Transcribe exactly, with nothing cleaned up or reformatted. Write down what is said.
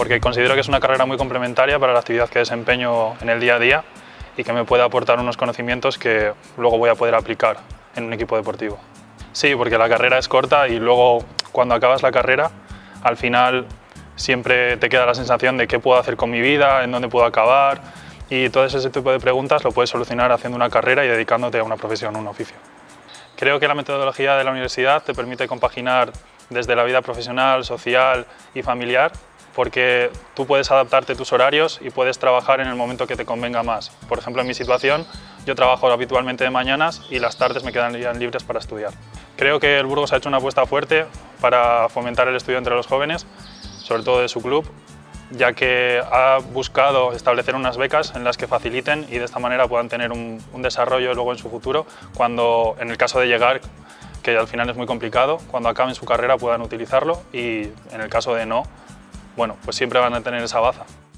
porque considero que es una carrera muy complementaria para la actividad que desempeño en el día a día y que me puede aportar unos conocimientos que luego voy a poder aplicar en un equipo deportivo. Sí, porque la carrera es corta y luego cuando acabas la carrera, al final siempre te queda la sensación de qué puedo hacer con mi vida, en dónde puedo acabar, y todo ese tipo de preguntas lo puedes solucionar haciendo una carrera y dedicándote a una profesión, un oficio. Creo que la metodología de la universidad te permite compaginar desde la vida profesional, social y familiar, porque tú puedes adaptarte tus horarios y puedes trabajar en el momento que te convenga más. Por ejemplo, en mi situación, yo trabajo habitualmente de mañanas y las tardes me quedan libres para estudiar. Creo que el Burgos ha hecho una apuesta fuerte para fomentar el estudio entre los jóvenes, sobre todo de su club, ya que ha buscado establecer unas becas en las que faciliten y de esta manera puedan tener un, un desarrollo luego en su futuro, cuando en el caso de llegar, que al final es muy complicado, cuando acaben su carrera puedan utilizarlo y en el caso de no, bueno, pues siempre van a tener esa baza.